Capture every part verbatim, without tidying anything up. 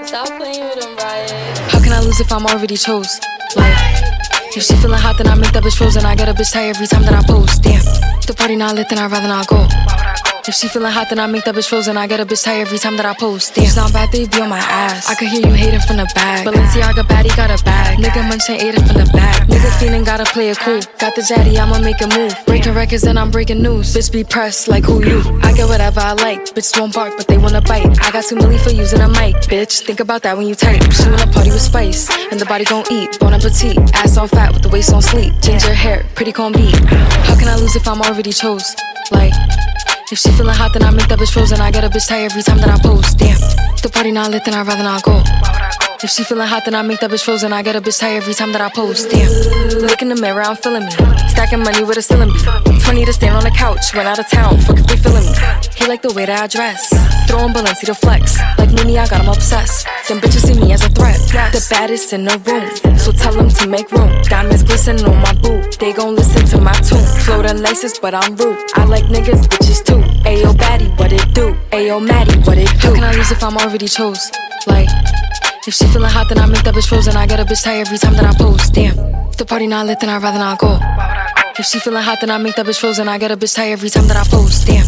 Stop playing with them, Riot. How can I lose if I'm already chose? Like, if she feeling hot, then I make that bitch frozen. I get a bitch tired every time that I post. Damn, the party not lit, then I'd rather not go. If she feeling hot, then I make that bitch frozen. I get a bitch tired every time that I post. Damn, it's not bad, they be on my ass. I could hear you hating from the back. Balenciaga baddie got a bag. Nigga munchin' ate it from the back. Nigga feeling gotta play it cool. Got the zaddy, I'ma make a move. Breaking records and I'm breaking news. Bitch be pressed like who you? I get whatever I like. Bitches won't bark, but they wanna bite. I got two milli for using a mic. Bitch, think about that when you type. She wanna party with spice, and the body gon' eat. Bon appetit, ass on fat with the waist on sleep. Ginger hair, pretty corn beat. How can I lose if I'm already chose? Like, if she feeling hot, then I make that bitch frozen. I get a bitch tired every time that I post. Damn, the party not lit, then I'd rather not go. If she feeling hot, then I make that bitch frozen. I get a bitch tired every time that I post. Damn, look in the mirror, I'm feeling me. Stacking money with a ceiling beat. twenty to stand on the couch, went out of town, fuck if they feeling me. He like the way that I dress, throwing Balenciaga to flex. Like Mimi, I got him obsessed. Them bitches see me as a threat. The baddest in the room, so tell them to make room. Diamonds glisten on my boot, they gon' listen to my tune. Flow the nicest, but I'm rude. I like niggas, bitches too. Ayo baddie, what it do? Ayo Maddie, what it do? How can I lose if I'm already chose? Like, if she feeling hot, then I make that bitch frozen. I get a bitch tired every time that I post. Damn, if the party not lit, then I'd rather not go. If she feeling hot, then I make that bitch frozen. I get a bitch tired every time that I post. Damn.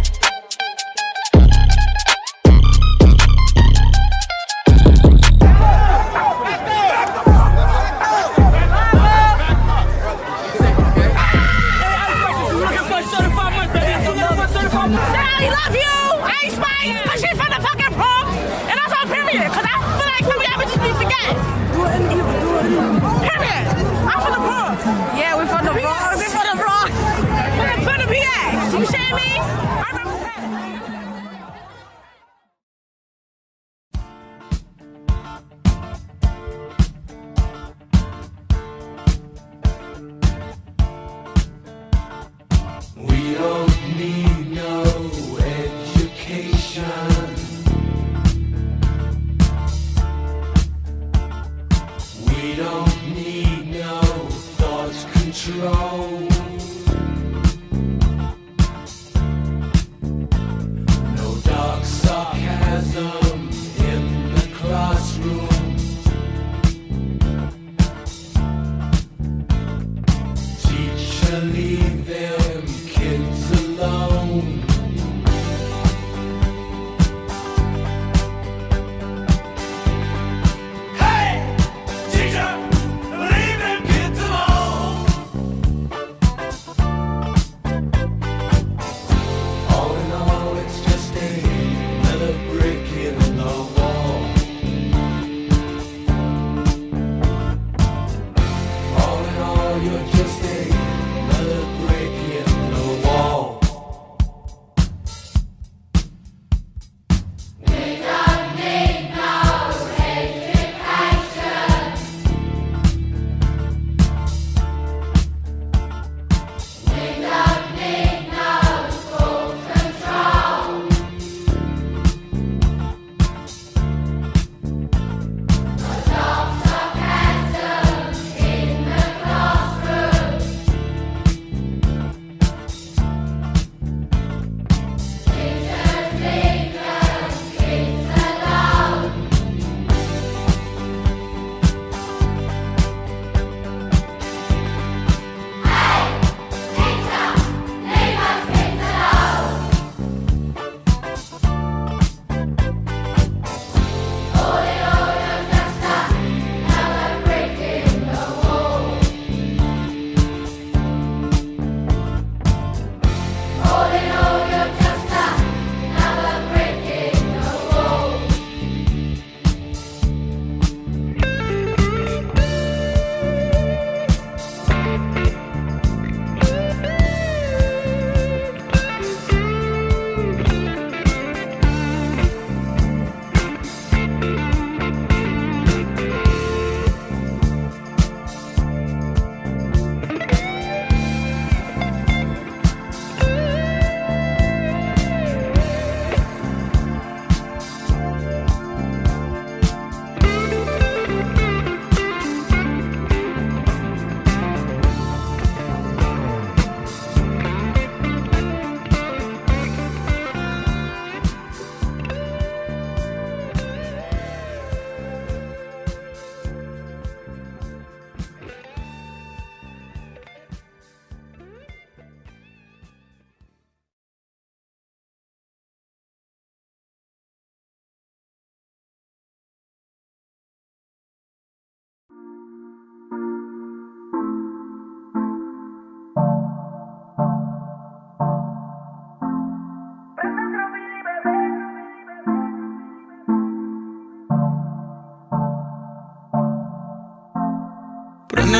Sally, love you! Ice Spice! But she's from the fucking Bronx! And that's on period, cause I feel like some of y'all bitches be forget. Period! I'm from the Bronx! Yeah, we're from the Bronx! We're from the Bronx! From the, from the P A! You shame me? I represent. We don't need no education. We don't need no thought control. No dark sarcasm in the classroom. Teacher, leave them kids alone.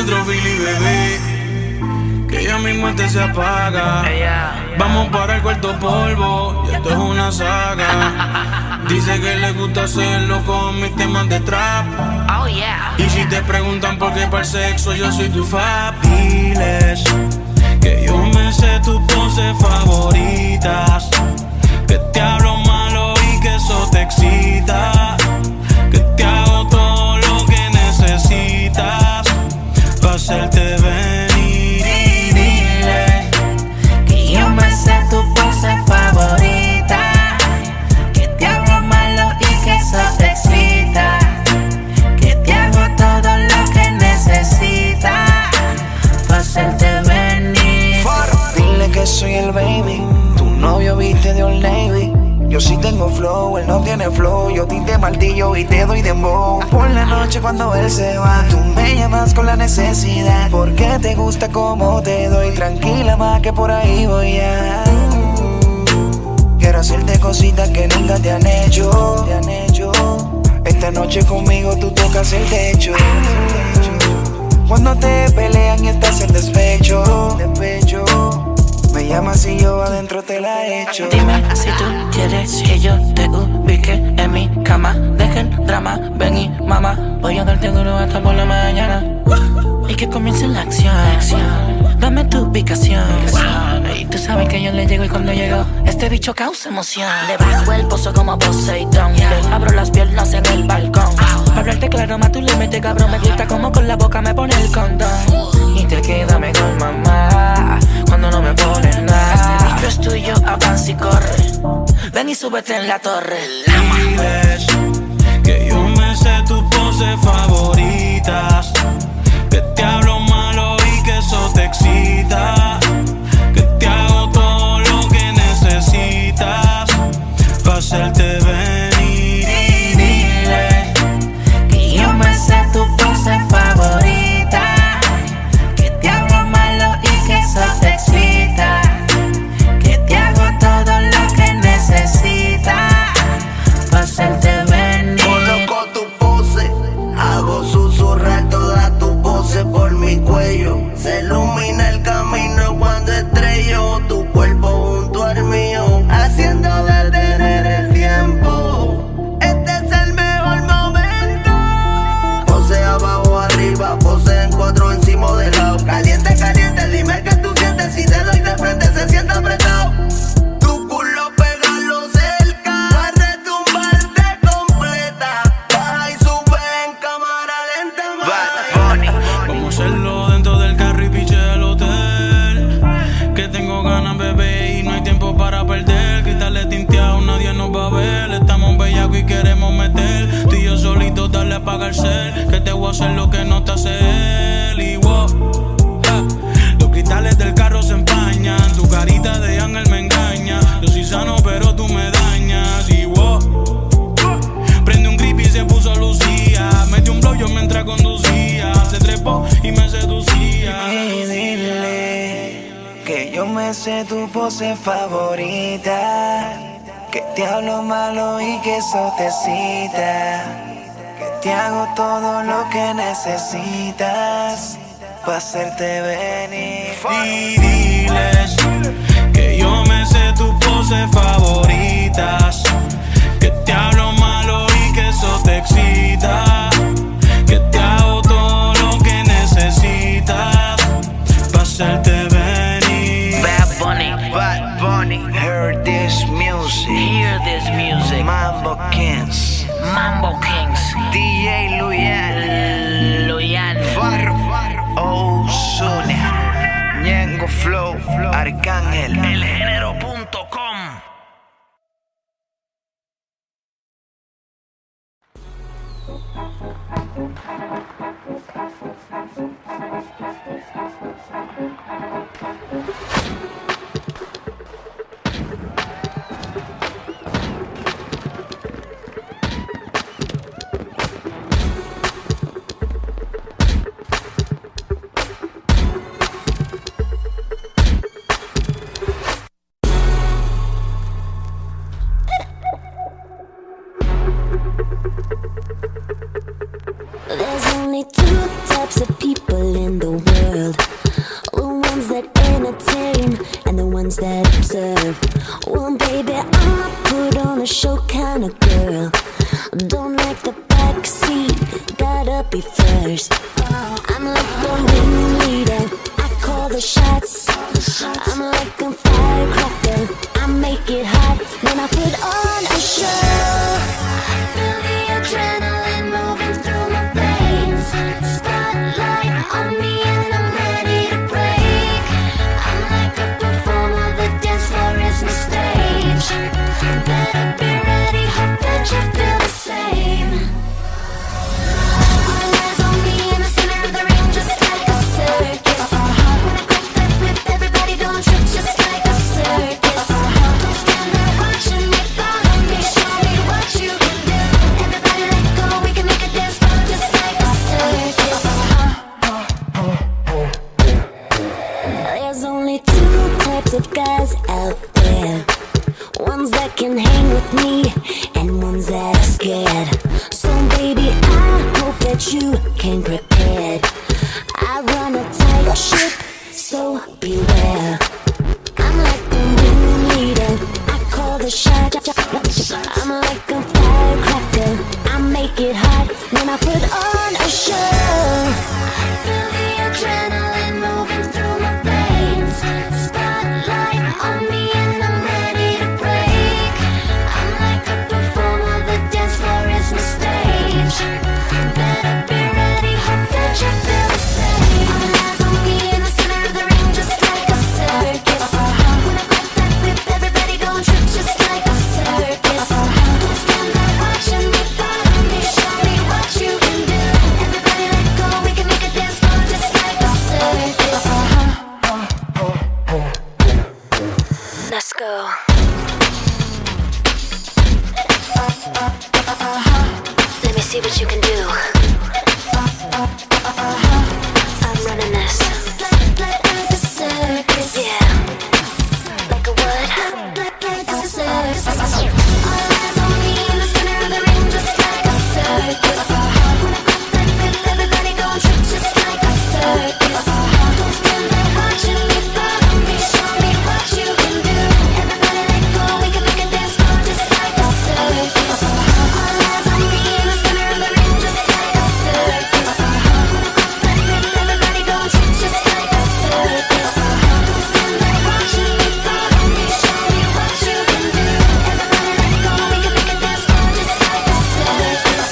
otro fili, bebé, que ya mi muerte se apaga. Vamos para el cuarto polvo, y esto es una saga. Dice que le gusta hacerlo con mis temas de trap. Oh yeah. Y si te preguntan por qué para el sexo yo soy tu fab, diles que yo me sé tus poses favoritas, que te hablo malo y que eso te excita, que te hago todo lo que necesitas para hacerte venir. Y dile que yo me sé tu pose favorita, que te hablo malo y que eso te excita, que te hago todo lo que necesitas para hacerte venir. Dile que soy el baby, tu novio viste de Old Navy. Yo sí tengo flow, él no tiene flow. Yo tinte martillo y te doy dembow. Por la noche cuando él se va, tú me llamas con la necesidad, porque te gusta como te doy. Tranquila más que por ahí voy a. Quiero hacerte cositas que nunca te han hecho, te han hecho. Esta noche conmigo tú tocas el techo. Cuando te pelean y estás en despecho, despecho, me llamas y yo adentro te la echo. Dime si tú quieres que yo te ubique en mi cama. Deja el drama, ven y mamá, voy a darte duro hasta por la mañana. Y que comience la acción. Dame tu ubicación. Y tú sabes que yo le llego y cuando llego este bicho causa emoción. Le bajo el pozo como Poseidón, le abro las piernas en el balcón. Para hablarte claro, más tú le metes cabrón. Me gusta como con la boca me pone el condón. Y te queda mejor mamá cuando no me pones nada. Este bicho es tuyo, avanza y corre. Ven y súbete en la torre. Diles que yo me sé tus poses favoritas, que te hablo malo y que eso te excita, que te hago todo lo que necesitas para hacerte venir. Y dile que yo me sé tu pose favorita, que te hablo malo y que eso te excita, que te hago todo lo que necesitas para hacerte venir. Conozco tu pose, hago susurrar toda tu pose por mi cuello. Se ilumina el camino cuando estrello tu cuerpo junto al mío, haciendo detener el tiempo. Este es el mejor momento. Pose abajo, arriba, pose en cuatro encima de lado. Caliente, caliente, dime que tú sientes. Si te doy de frente se siente apretado. Tu culo pégalo cerca, pa' retumbarte completa. Baja y sube en cámara lenta. vamos a hacerlo dentro del carro y piche del hotel, que tengo ganas, bebé, y no hay tiempo para perder. Cristales tinteados, nadie nos va a ver. Estamos bellacos y queremos meter. Tú y yo solitos, darle a apagar el cel, que te voy a hacer lo que no te hace él. Y wow, ja, los cristales del carro se empañan. Tu carita de ángel me engaña. Yo soy sano pero tú me dañas. Y wow, prende un grip y se puso Lucía. Metió un blow yo mientras conducía. Se trepó y me seducía. Y dile que yo me sé tu pose favorita, que te hablo malo y que eso te excita, que te hago todo lo que necesitas para hacerte venir. Y diles que yo me sé tus poses favoritas, que te hablo malo y que eso te excita, que te hago todo lo que necesitas para hacerte venir. Bad Bunny, Bad Bunny, Hear this music, hear this music. Mambo Kings, Mambo Kings, D J Luyan, Luyan, Farro, Farro, Ozuna, Ñengo Flow, Arcángel, elgénero punto com. deserve. Well, baby, I'm a put on a show kind of girl. Don't like the backseat, gotta be first. I'm like the ringleader, I call the shots. I'm like a firecracker, I make it hot when I put on a show. Feel the adrenaline moving through my veins. Spotlight on me and I'm ready to break. I'm like a performer, the dance floor is my stage. Better be ready, hope that you feel the same. All eyes on me in the center of the ring, just like a circus. When I grab that whip, everybody don't trip, just like a circus. Don't stand there watching me, follow me, show me what you can do. Everybody let go, we can make a dance floor just like a circus. There's only two types of guys out there. Ones that can hang with me and ones that are scared. So baby, I hope that you came prepared. I run a tight ship, so beware. I'm like the ringleader, I call the shot. I'm like a firecracker, I make it hot when I put on a show. Feel the adrenaline moving through my veins. Spotlight on me and I'm ready to break. I'm like a performer, the dance floor is my stage. Better be ready, hope that you feel the same. All eyes on me in the center of the ring, just like a circus. When I grab that whip, everybody gon' trip, just like a circus. Don't stand there watching me, follow me, show me what you can do. Everybody let go, we can make a dance floor just like a circus. Let's go. Let me see what you can do. I'm running this. Like a circus. Yeah. Like a what? Like a circus. All eyes on me in the center of the ring, just like a circus. When I grab that whip, everybody gon' trip, just like a circus. Don't stand there watching me, follow me, show me what you can do. Everybody let go, we can make a dance floor just like a circus. All eyes on me in the center of the ring, just like a circus. When I grab that whip, everybody gon' trip, just like a circus. Don't stand there watching me, follow me, show me what you can do. Everybody let go, we can make a dance floor just like a circus.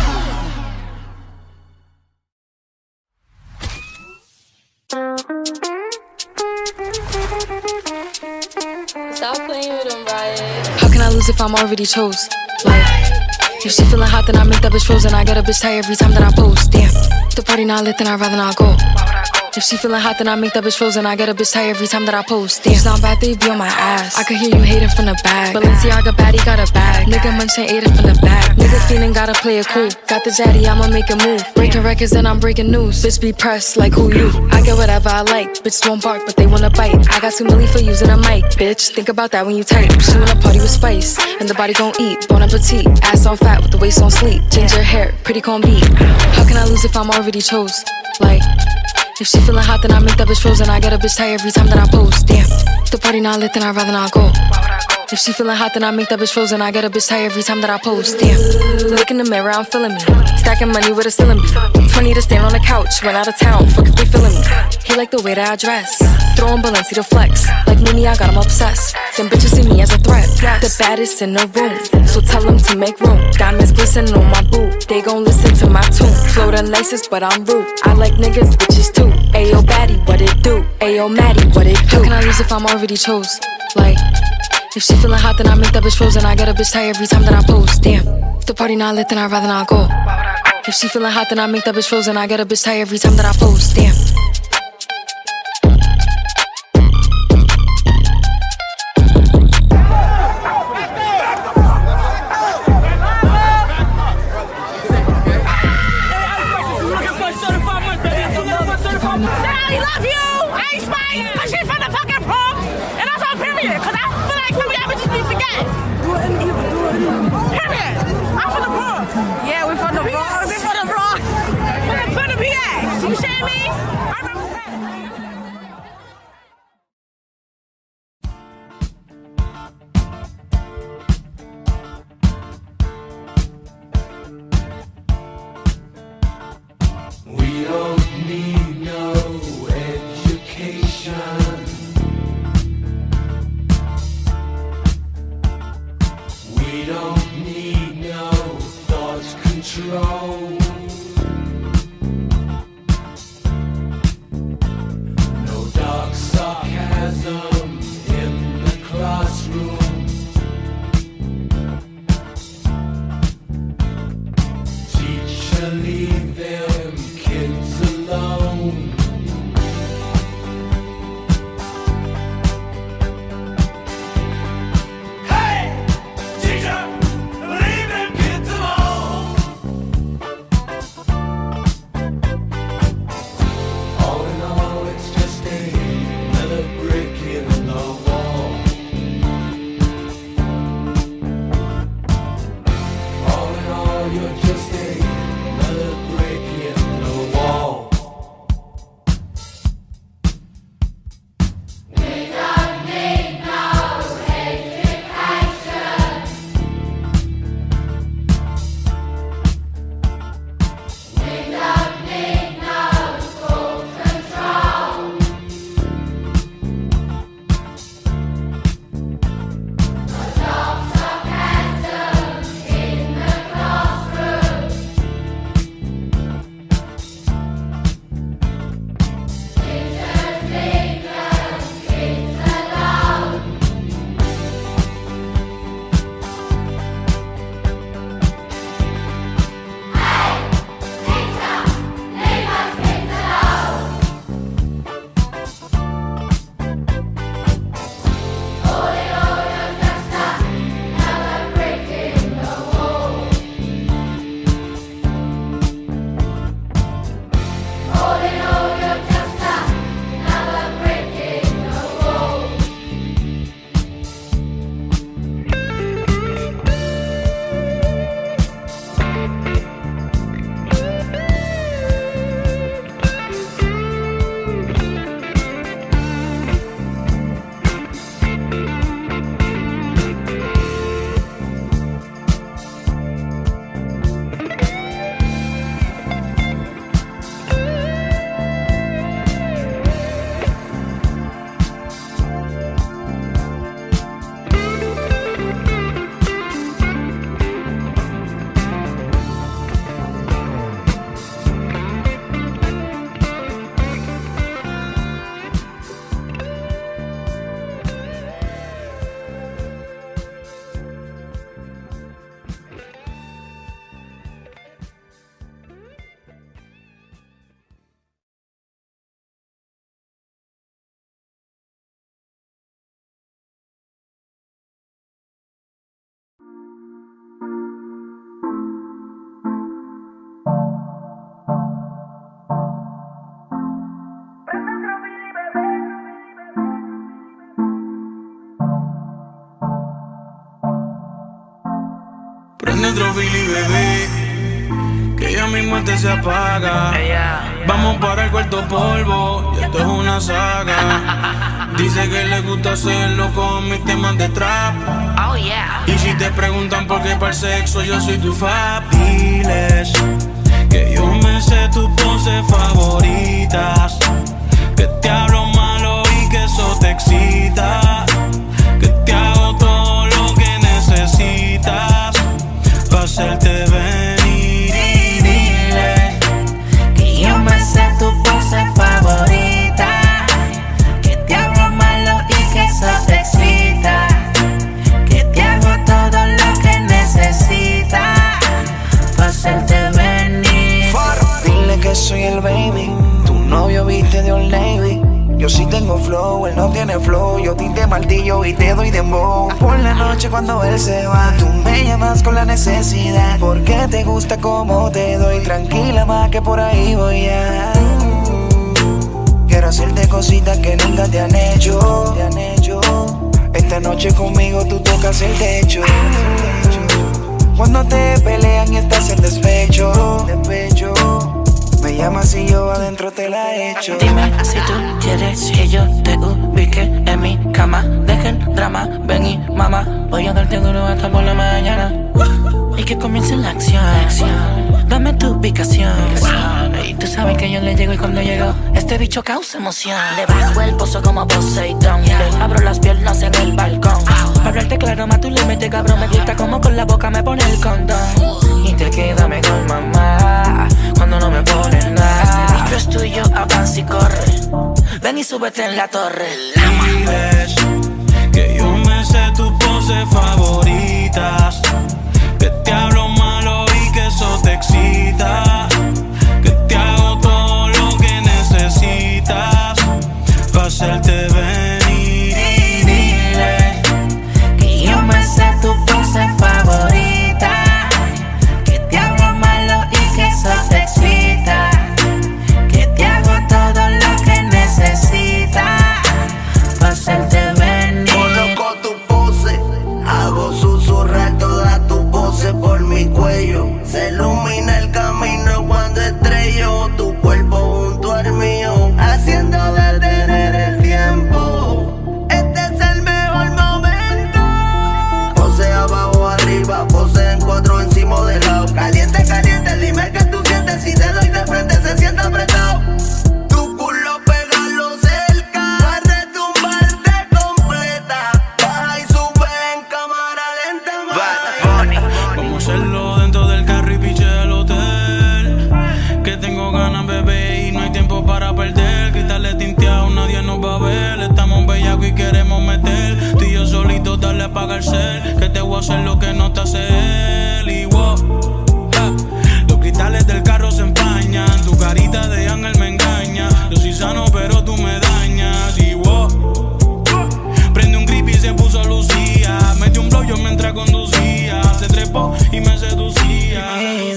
Stop playing with them, Riot. How can I lose if I'm already chose? Like, if she feeling hot, then I make that bitch frozen. I get a bitch tired every time that I post. Damn, if the party not lit, then I'd rather not go. If she feeling hot, then I make that bitch frozen. I get a bitch tired every time that I post. Damn, it's not bad, they be on my ass. I could hear you hating from the back. Balenciaga baddie got a bag. Nigga munching ate it from the back. Nigga feeling gotta play it cool. Got the zaddy, I'ma make a move. Breaking records, then I'm breaking news. Bitch be pressed like who you? I get whatever I like. Bitch won't bark, but they wanna bite. I got two milli for using a mic. Bitch, think about that when you type. She wanna party with spice, and the body gon' eat. Bon appetit, ass on fat with the waist on sleep. Ginger hair, pretty con beat. How can I lose if I'm already chose? Like, if she feeling hot, then I make that bitch frozen. I get a bitch tired every time that I post. Damn, if the party not lit, then I'd rather not go. If she feeling hot, then I make that bitch frozen. I get a bitch tired every time that I post. Damn, look in the mirror, I'm feeling me. Stacking money with a ceiling beat. twenty to stand on the couch, went out of town, fuck if they feeling me. He like the way that I dress, throwing Balenci to flex. Like Mimi, I got him obsessed. Them bitches see me as a threat, the baddest in the room. So tell them to make room. Diamonds glisten on my boot, they gon' listen to my tune. Flow the nicest, but I'm rude. I like niggas, bitches too. Ayo baddie, what it do? Ayo Maddie, what it do? How can I lose if I'm already chose? Like, if she feeling hot, then I make that bitch frozen. I get a bitch tired every time that I post. Damn, if the party not lit, then I'd rather not go. If she feeling hot, then I make that bitch frozen. I get a bitch tired every time that I post. Damn. I love you! Ice Spice! Push it from the fucking Bronx! And that's on period, because I feel like some of y'all bitches be forgetting. Period! I'm from the Bronx! Yeah, we from the Bronx! We from the Bronx! From the, from the B X! You share me? I'm control. No dark sarcasm in the classroom. Teacher, leave them kids alone. Prende otro Billy, bebé, que ya mi muerte se apaga. Vamos para el cuarto polvo, y esto es una saga. Dice que le gusta hacerlo con mis temas de trap. Oh yeah. Y si te preguntan por qué para el sexo yo soy tu fab, diles que yo me sé tus poses favoritas, que te hablo malo y que eso te excita, que te hago todo lo que necesitas para hacerte venir. Y dile que yo me sé tu pose favorita, que te hablo malo y que eso te excita, que te hago todo lo que necesitas para hacerte venir. Dile que soy el baby, tu novio viste de Old Navy. Yo sí tengo flow, él no tiene flow. Yo tinte martillo y te doy dembow. Por la noche cuando él se va, tú me llamas con la necesidad, porque te gusta como te doy. Tranquila más que por ahí voy a. Quiero hacerte cositas que nunca te han hecho, te han hecho. Esta noche conmigo tú tocas el techo. Cuando te pelean y estás en despecho, despecho, me llamas y yo adentro te la echo. Dime si tú quieres que yo te ubique en mi cama. Deja el drama, ven y mamá, voy a darte duro hasta por la mañana. Y que comience la acción. Dame tu ubicación. Y tú sabes que yo le llego y cuando llego este bicho causa emoción. Le bajo el pozo como Poseidón, le abro las piernas en el balcón. Para hablarte claro, más tú le metes cabrón. Me gusta como con la boca me pone el condón. Y te queda mejor, más y corre. Ven y súbete en la torre. Diles que yo me sé tus poses favoritas, que te hablo malo y que eso te excita, que te hago todo lo que necesitas para hacerte venir. Y dile que yo me sé tu pose favorita, que te hablo malo y que eso te excita, que te hago todo lo que necesitas para hacerte venir. Coloco tu pose, hago susurrar toda tu pose por mi cuello. Se ilumina el camino cuando estrello tu cuerpo junto al mío, haciendo detener el tiempo. Este es el mejor momento. Pose abajo, arriba, pose en cuatro, encima de lado. Caliente, caliente, dime que tú sientes. Si te doy de frente se siente apretado. Tu culo pégalo cerca, pa' retumbarte completa. Baja y sube en cámara lenta, más. vamos a hacerlo dentro del carro y piche al hotel, que tengo ganas, bebé, y no hay tiempo para perder. Quitarle tinteado, nadie nos va a ver. Estamos bellacos y queremos meter. Tú y yo solitos, darle a apagar el cel, que te voy a hacer lo que no te hace él. Y wow, ja, los cristales del carro se empañan, tu carita de ángel me engaña. Yo soy sano pero tú me dañas. Y wow, prende un grip y se puso Lucía, metió un blow yo mientras conducía, se trepó y me seducía. Y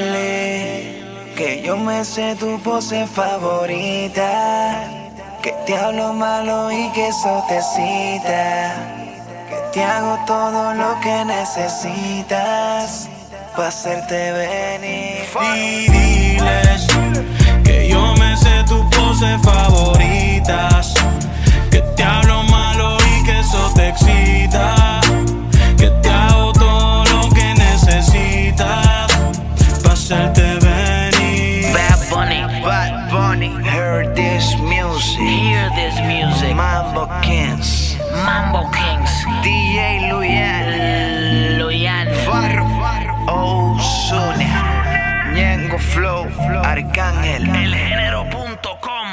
dile que yo me sé tu pose favorita, que te hablo malo y que eso te excita, que te hago todo lo que necesitas para hacerte venir. Y diles que yo me sé tus poses favoritas, que te hablo malo y que eso te excita, que te hago todo lo que necesitas para hacerte venir. Bad Bunny, Bad Bunny, hear this music, hear this music. Mambo Kings, Mambo Kings, D J Luyan, Luyan, Farro, Ozuna, Ñengo Flow, Arcángel, elgénero punto com.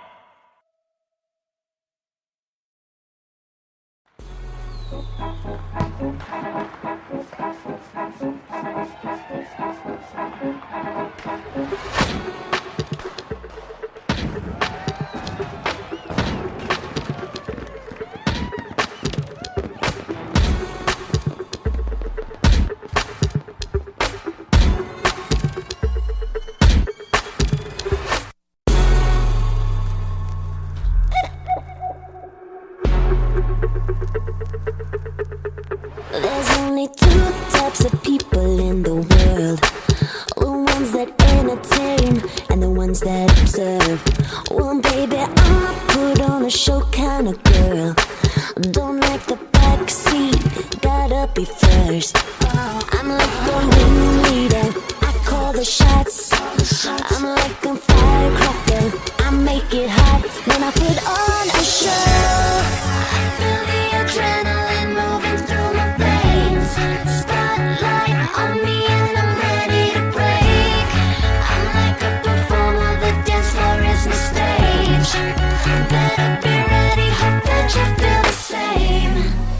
There's only two types of people in the world, the ones that entertain and the ones that observe. Well, baby, I'm a put on a show kind of girl. Don't like the back seat, gotta be first. I'm like the ringleader, I call the shots. I'm like a firecracker, I make it hot when I put on a show. I feel the adrenaline moving through my veins. Spotlight on me and I'm ready to break. I'm like a performer, the dance floor is my stage. Better be ready, hope that you feel the same.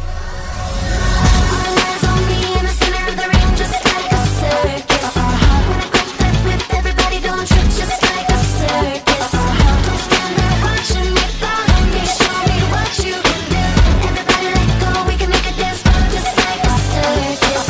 All eyes on me in the center of the ring, just like a circus. When I crack that whip, everybody don't trip, just like a circus. Don't stand there watching me, follow me, show me what you can do. Everybody let go, we can make a dance floor just like a circus.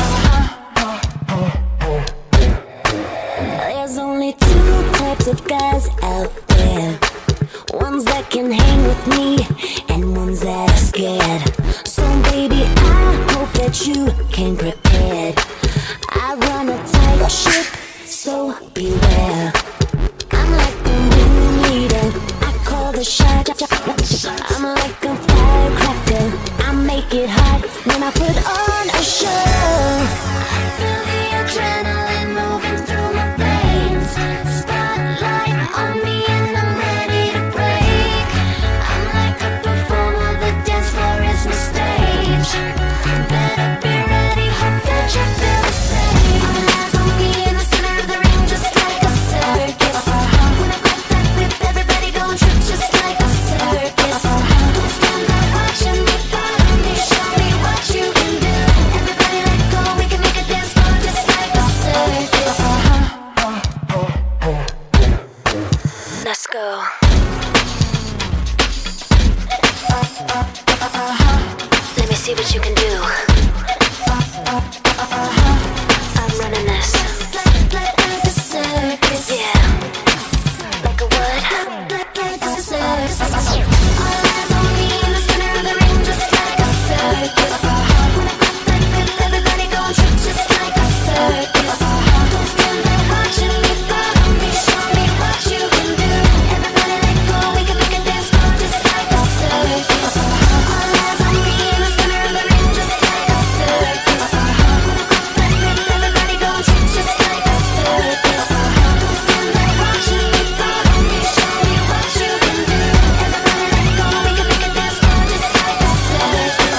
There's only two types of guys out there, ones that can hang with me and ones that are scared. So baby, I hope that you came prepared. I run a tight ship, so beware. I'm like the ringleader, I call the shot. I'm like a firecracker, I make it hot when I put on a show. I feel the adrenaline moving through my veins. Spotlight on me and I'm ready to break. I'm like a performer, the dance floor is my stage. Better be ready, hope that you feel the same. All eyes on me in the center of the ring, just like a circus. When I crack that whip, everybody go what you can do. I'm running this. Yeah. Like a what? All eyes on me in the center of the ring, just like a circus. Everybody gon' trip just like a circus. Don't stand there watching me, follow me, show me what you can do. Everybody let go, we can make a dance floor just like a circus. All eyes on me in the center of the ring, just like a circus. Everybody gon' trip just like a circus. Don't stand there watching me, follow me, show me what you can do. Everybody let go, we can make a dance floor just like a circus.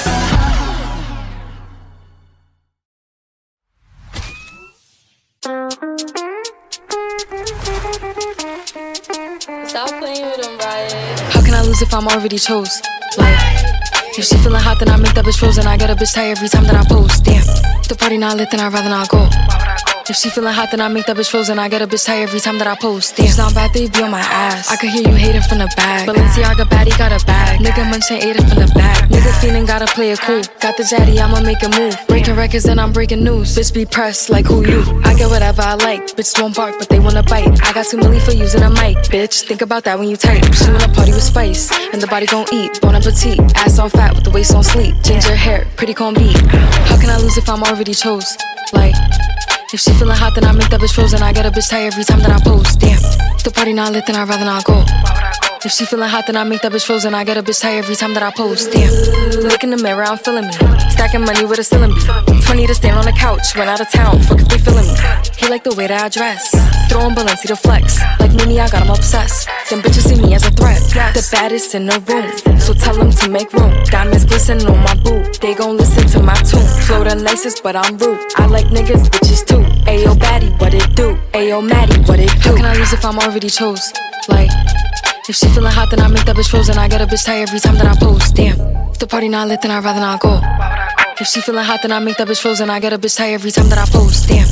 Stop playing with them, Riot. How can I lose if I'm already chose? Like, if she feeling hot, then I make that bitch frozen. I get a bitch tired every time that I post. Damn, if the party not lit, then I'd rather not go. If she feeling hot, then I make that bitch frozen. I get a bitch tired every time that I post. Damn, it's not bad, they be on my ass. I could hear you hating from the back. Balenciaga baddie got a bag. Nigga munchin' ate it from the back. Nigga feeling gotta play it cool. Got the zaddy, I'ma make a move. Breaking records, then I'm breaking news. Bitch be pressed like who you? I get whatever I like. Bitch won't bark, but they wanna bite. I got two milli for using a mic. Bitch, think about that when you type. She wanna party with spice, and the body gon' eat. Bon appetit, ass on fat with the waist on sleep. Ginger hair, pretty con beat. How can I lose if I'm already chose? Like, if she feeling hot, then I make that bitch frozen. I get a bitch tired every time that I post. Damn, if the party not lit, then I'd rather not go. If she feeling hot, then I make that bitch frozen. I get a bitch tired every time that I post. Damn, look in the mirror, I'm feeling me. Stacking money with a ceiling beat. twenty to stand on the couch, went out of town, fuck if they feeling me. He like the way that I dress, throwing Balenci to flex. Like Mimi, I got him obsessed. Them bitches see me as a threat. The baddest in the room, so tell them to make room. Diamonds glistening on my boot, they gon' listen to my tune. Flow the nicest, but I'm rude. I like niggas, bitches too. Ayo baddie, what it do? Ayo Maddie, what it do? How can I lose if I'm already chose? Like, if she feeling hot, then I make that bitch frozen. I get a bitch tired every time that I post. Damn, if the party not lit, then I'd rather not go. If she feeling hot, then I make that bitch frozen. I get a bitch tired every time that I post. Damn.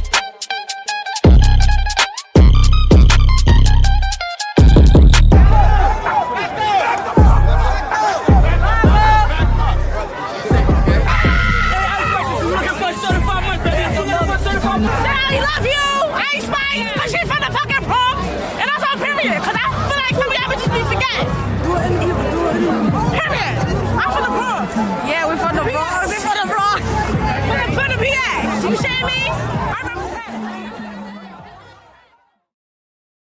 Sally, love you! Ice Spice! Pushing from the fucking Bronx! And that's on period, cause I feel like some of y'all bitches be forget. Period! I'm from the Bronx! Yeah, we from the Bronx! We from the Bronx! From the, from the P A! You shame me?